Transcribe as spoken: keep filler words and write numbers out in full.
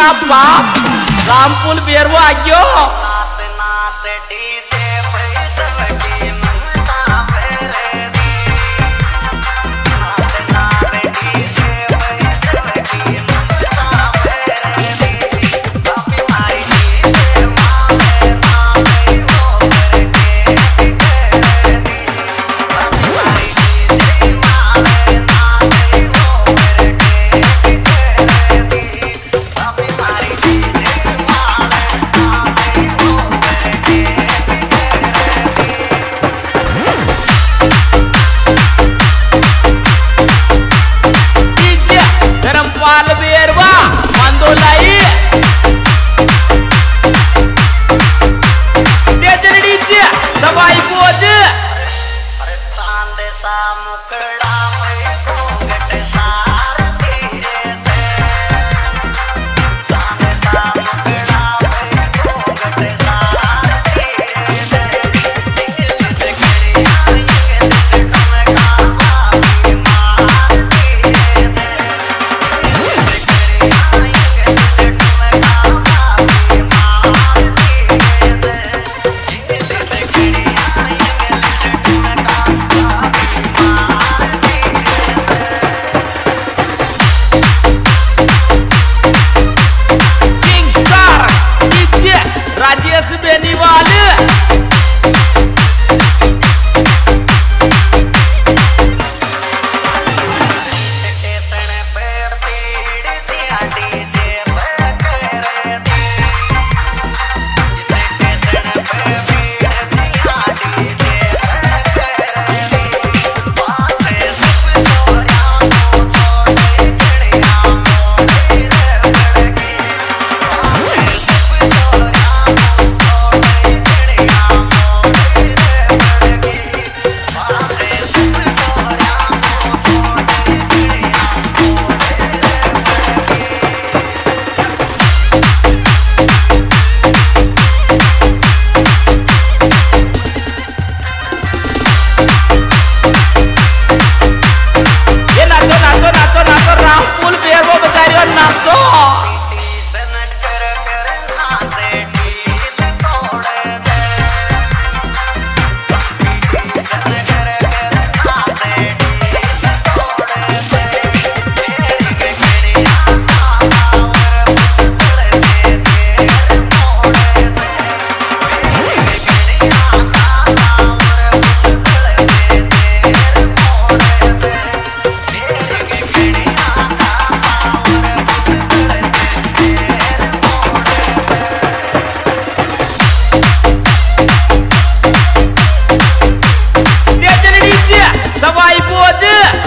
बाप बाप रामपुल बेरवा आज्ञो नाच नाच डीजे पे सबकी ममता मेरे दी नाच नाच डीजे पे सबकी ममता मेरे दी काफी मारी डीजे मारे नाचे वो करके तेरे दी काफी मारी डीजे मारे नाचे वो करके तेरे दी काफी मारी डीजे धर्मपाल बेरवा मंदोलाई तेजड़ी सवाई बोझ अरे चांद सा मुखड़ा में घूंघट सार धीरे से चांद सा मुखड़ा में घूंघट सार धीरे से इंग्लिश करिया इंग्लिश टमका बाकी मार धीरे से इंग्लिश करिया इंग्लिश टमका बाकी मार धीरे से इंग्लिश करिया इंग्लिश टमका बाकी मार धीरे से king star DJ Rajesh Beniwal station पे भीड़ दिया डीजे पे करे दी स्टेशन पे भीड़ दिया डीजे पे करे दी पाछे सब छोरा को छोड़े गड़िया मोड़ी रे गड़गी पाछे सब छोरा को छोड़े गड़िया मोड़ी रे गड़गी पाछे सब छोरा को छोड़े गड़िया मोड़ी ये नाचो नाचो नाचो नाचो रामपुल बेरवा बता रही हो नाचो सनट कर कर नाचे ढील तोड़े दे सन कर कर नाचे ढील तोड़े दे तेरी गगड़िया कावर पुतड़ दे तेर मोड़े दे तेरी गगड़िया कावर पुतड़ दे तेर मोड़े दे तेरी गगड़िया कावर पुतड़ दे तेर मोड़े दे तेजड़ी सवाई बोझ